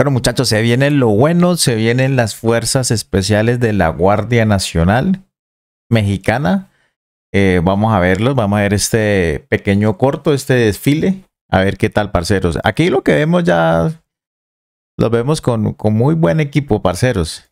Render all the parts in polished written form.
Bueno, muchachos, se viene lo bueno, se vienen las fuerzas especiales de la Guardia Nacional Mexicana. Vamos a verlos, vamos a ver este pequeño corto, este desfile. A ver qué tal, parceros. Aquí lo que vemos ya lo vemos con muy buen equipo, parceros.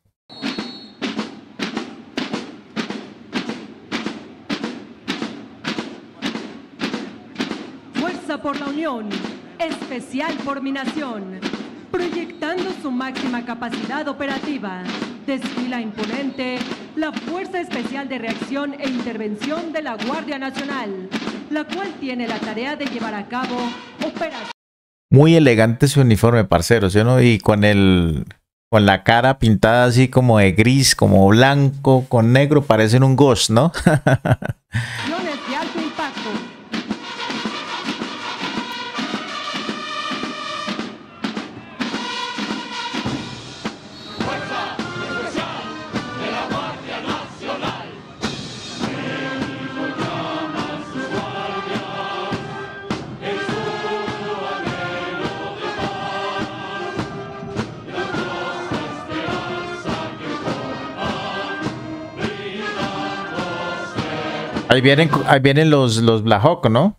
Fuerza por la Unión, especial por mi nación. Proyectando su máxima capacidad operativa, desfila imponente la Fuerza Especial de Reacción e Intervención de la Guardia Nacional, la cual tiene la tarea de llevar a cabo operaciones. Muy elegante su uniforme, parceros, ¿sí, no? Y con la cara pintada así como de gris, como blanco, con negro, parecen un Ghost, ¿no? De alto impacto. Ahí vienen los Black Hawk, ¿no?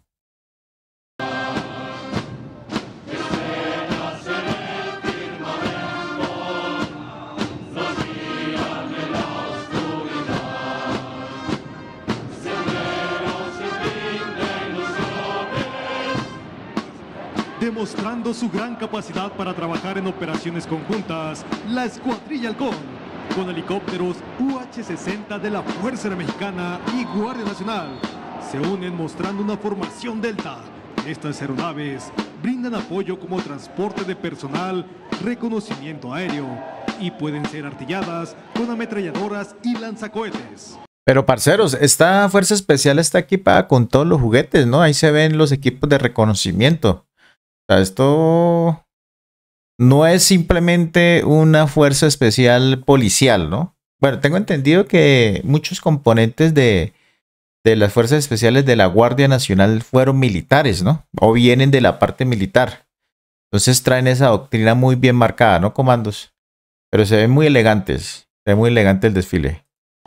Demostrando su gran capacidad para trabajar en operaciones conjuntas, la Escuadrilla Halcón, con helicópteros UH-60 de la Fuerza Aérea Mexicana y Guardia Nacional, se unen mostrando una formación delta. Estas aeronaves brindan apoyo como transporte de personal, reconocimiento aéreo y pueden ser artilladas con ametralladoras y lanzacohetes. Pero parceros, esta fuerza especial está equipada con todos los juguetes, ¿no? Ahí se ven los equipos de reconocimiento. O sea, esto no es simplemente una fuerza especial policial, ¿no? Bueno, tengo entendido que muchos componentes de las fuerzas especiales de la Guardia Nacional fueron militares, ¿no? O vienen de la parte militar. Entonces traen esa doctrina muy bien marcada, ¿no, comandos? Pero se ven muy elegantes. Se ve muy elegante el desfile.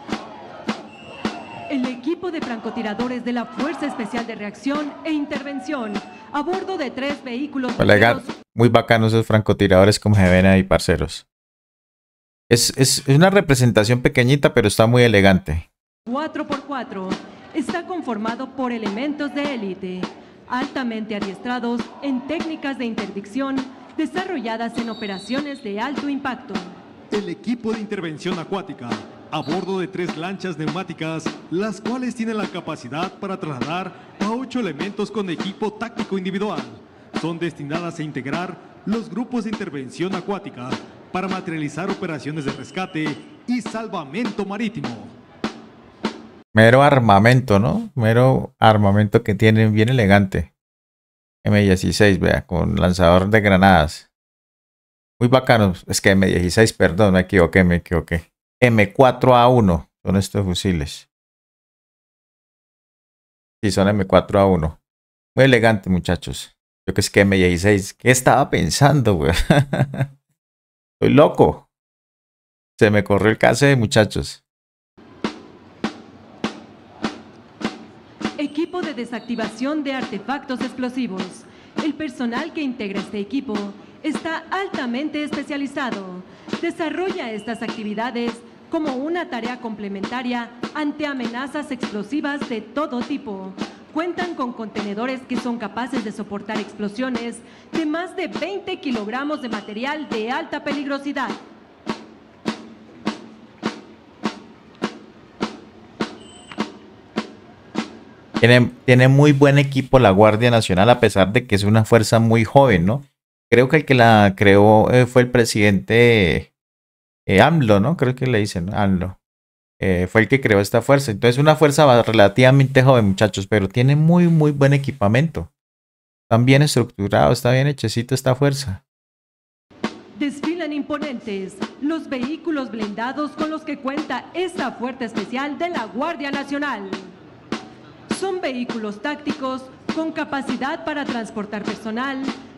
El equipo de francotiradores de la Fuerza Especial de Reacción e Intervención a bordo de 3 vehículos. Muy bacanos esos francotiradores como se ven ahí, parceros. Es una representación pequeñita, pero está muy elegante. 4x4 está conformado por elementos de élite, altamente adiestrados en técnicas de interdicción desarrolladas en operaciones de alto impacto. El equipo de intervención acuática, a bordo de 3 lanchas neumáticas, las cuales tienen la capacidad para trasladar a 8 elementos con equipo táctico individual. Son destinadas a integrar los grupos de intervención acuática para materializar operaciones de rescate y salvamento marítimo. Mero armamento, ¿no? Mero armamento que tienen bien elegante. M16, vea, con lanzador de granadas. Muy bacanos. Es que M16, perdón, me equivoqué. M4A1 son estos fusiles. Sí, son M4A1. Muy elegante, muchachos. Yo que es que M16. ¿Qué estaba pensando, güey? Estoy loco. Se me corrió el cassette, muchachos. Equipo de desactivación de artefactos explosivos. El personal que integra este equipo está altamente especializado. Desarrolla estas actividades como una tarea complementaria ante amenazas explosivas de todo tipo. Cuentan con contenedores que son capaces de soportar explosiones de más de 20 kilogramos de material de alta peligrosidad. Tiene muy buen equipo la Guardia Nacional, a pesar de que es una fuerza muy joven, ¿no? Creo que el que la creó fue el presidente AMLO, ¿no? Creo que le dicen AMLO. Fue el que creó esta fuerza. Entonces, una fuerza relativamente joven, muchachos, pero tiene muy buen equipamiento. Están bien estructurados, está bien hechecito esta fuerza. Desfilan imponentes los vehículos blindados con los que cuenta esta fuerza especial de la Guardia Nacional. Son vehículos tácticos con capacidad para transportar personal,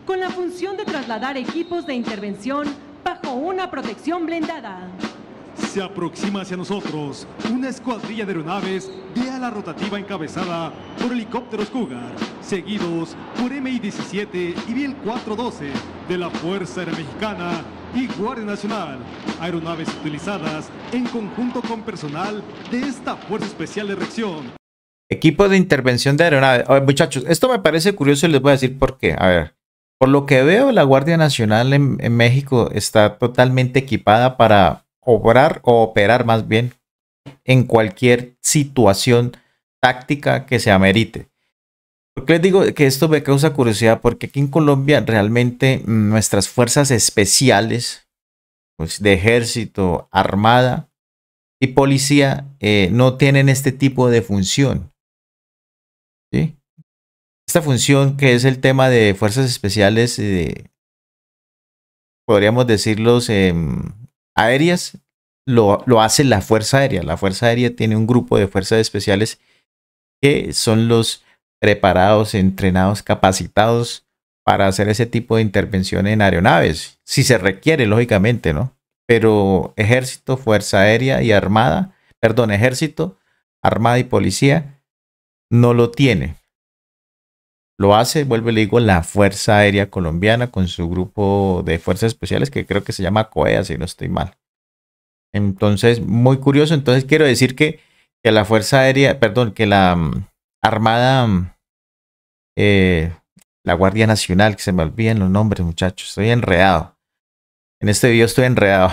con la función de trasladar equipos de intervención bajo una protección blindada. Se aproxima hacia nosotros una escuadrilla de aeronaves de ala rotativa encabezada por helicópteros Cougar, seguidos por Mi-17 y Biel 412 de la Fuerza Aérea Mexicana y Guardia Nacional, aeronaves utilizadas en conjunto con personal de esta Fuerza Especial de Reacción. Equipo de intervención de aeronaves. A ver, muchachos, esto me parece curioso y les voy a decir por qué. A ver, por lo que veo, la Guardia Nacional en México está totalmente equipada para obrar o operar más bien en cualquier situación táctica que se amerite. ¿Por qué les digo que esto me causa curiosidad? Porque aquí en Colombia realmente nuestras fuerzas especiales, pues de ejército, armada y policía, no tienen este tipo de función. ¿Sí? Esta función que es el tema de fuerzas especiales, podríamos decirlos aéreas, lo hace la Fuerza Aérea. La Fuerza Aérea tiene un grupo de fuerzas especiales que son los preparados, entrenados, capacitados para hacer ese tipo de intervención en aeronaves, si se requiere, lógicamente, ¿no? Pero ejército, Fuerza Aérea y Armada, perdón, ejército, Armada y Policía no lo tiene. Lo hace, vuelvo y le digo, la Fuerza Aérea Colombiana con su grupo de fuerzas especiales que creo que se llama COEA, si no estoy mal. Entonces, muy curioso. Entonces, quiero decir que la Fuerza Aérea, perdón, que la Armada, la Guardia Nacional, que se me olvidan los nombres, muchachos, estoy enredado. En este video estoy enredado.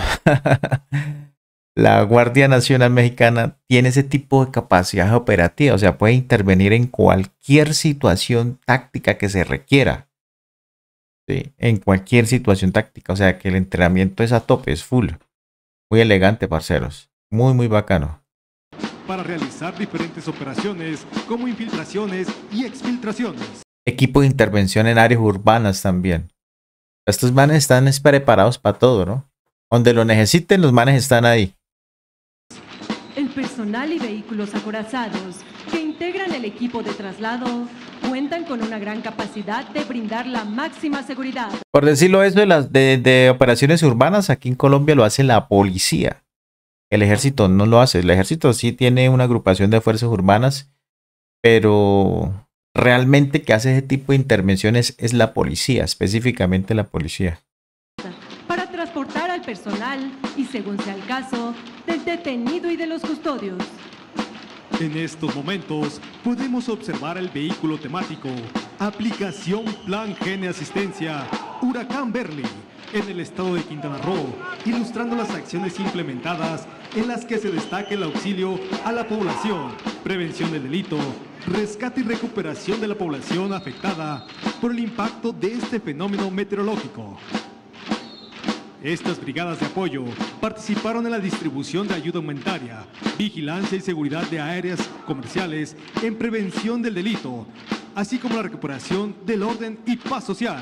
La Guardia Nacional Mexicana tiene ese tipo de capacidad operativa, o sea, puede intervenir en cualquier situación táctica que se requiera. Sí, en cualquier situación táctica, o sea, que el entrenamiento es a tope, es full. Muy elegante, parceros. Muy, muy bacano. Para realizar diferentes operaciones como infiltraciones y exfiltraciones. Equipo de intervención en áreas urbanas también. Estos manes están preparados para todo, ¿no? Donde lo necesiten, los manes están ahí. El personal y vehículos acorazados que integran el equipo de traslado cuentan con una gran capacidad de brindar la máxima seguridad. Por decirlo eso, de operaciones urbanas, aquí en Colombia lo hace la policía. El ejército no lo hace. El ejército sí tiene una agrupación de fuerzas urbanas, pero realmente que hace ese tipo de intervenciones es la policía, específicamente la policía. Para transportar al personal y, según sea el caso, del detenido y de los custodios. En estos momentos podemos observar el vehículo temático Aplicación Plan Gene Asistencia Huracán Berly en el estado de Quintana Roo, ilustrando las acciones implementadas en las que se destaca el auxilio a la población, prevención del delito, rescate y recuperación de la población afectada por el impacto de este fenómeno meteorológico. Estas brigadas de apoyo participaron en la distribución de ayuda humanitaria, vigilancia y seguridad de áreas comerciales en prevención del delito, así como la recuperación del orden y paz social.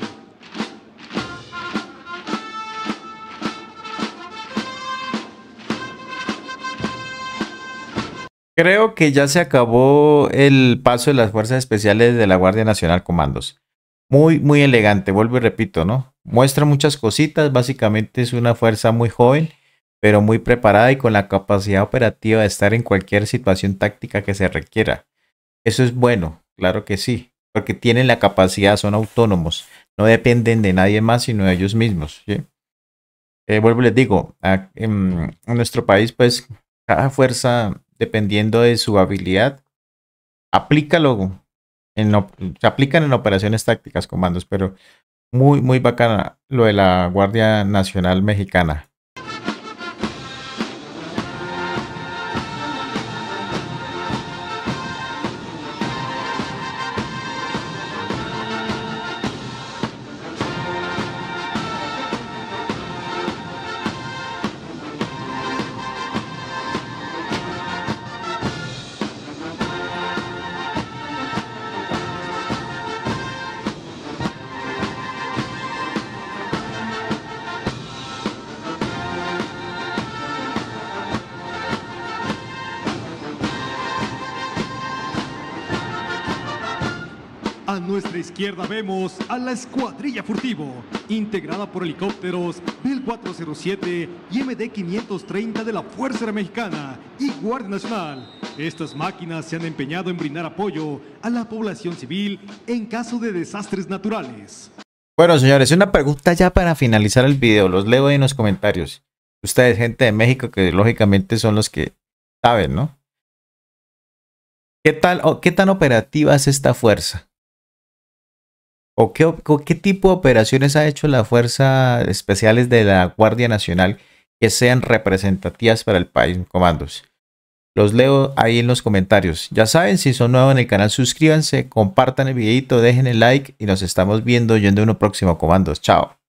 Creo que ya se acabó el paso de las fuerzas especiales de la Guardia Nacional Comandos. Muy, muy elegante, vuelvo y repito, ¿no? Muestra muchas cositas, básicamente es una fuerza muy joven, pero muy preparada y con la capacidad operativa de estar en cualquier situación táctica que se requiera. Eso es bueno, claro que sí, porque tienen la capacidad, son autónomos, no dependen de nadie más sino de ellos mismos, ¿sí? Vuelvo y les digo, en nuestro país, pues, cada fuerza, dependiendo de su habilidad, se aplican en operaciones tácticas, comandos, pero muy, muy bacana lo de la Guardia Nacional Mexicana. nuestra izquierda vemos a la Escuadrilla Furtivo, integrada por helicópteros Bell 407 y MD 530 de la Fuerza Aérea Mexicana y Guardia Nacional. Estas máquinas se han empeñado en brindar apoyo a la población civil en caso de desastres naturales. Bueno, señores, una pregunta ya para finalizar el video. Los leo ahí en los comentarios. Ustedes, gente de México, que lógicamente son los que saben, ¿no? ¿Qué tan operativa es esta fuerza? ¿O qué tipo de operaciones ha hecho las fuerzas especiales de la Guardia Nacional que sean representativas para el país, comandos? Los leo ahí en los comentarios. Ya saben, si son nuevos en el canal, suscríbanse, compartan el videito, dejen el like y nos estamos viendo yendo en un próximo, comandos. Chao.